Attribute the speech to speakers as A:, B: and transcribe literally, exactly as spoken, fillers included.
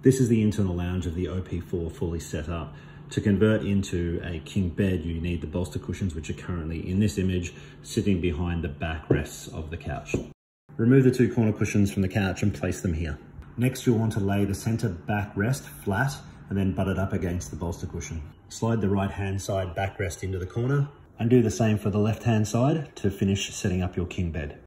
A: This is the internal lounge of the O P four fully set up. To convert into a king bed, you need the bolster cushions, which are currently in this image, sitting behind the backrests of the couch. Remove the two corner cushions from the couch and place them here. Next, you'll want to lay the center backrest flat and then butt it up against the bolster cushion. Slide the right-hand side backrest into the corner and do the same for the left-hand side to finish setting up your king bed.